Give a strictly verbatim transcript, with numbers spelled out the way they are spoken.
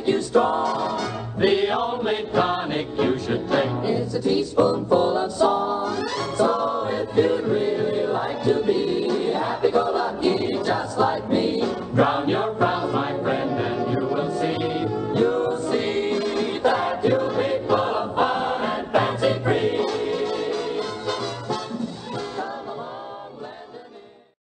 make you strong. The only tonic you should take is a teaspoonful of song. So if you'd really like to be happy-go-lucky just like me, drown your frowns, my friend, and you will see, you'll see that you'll be full of fun and fancy free.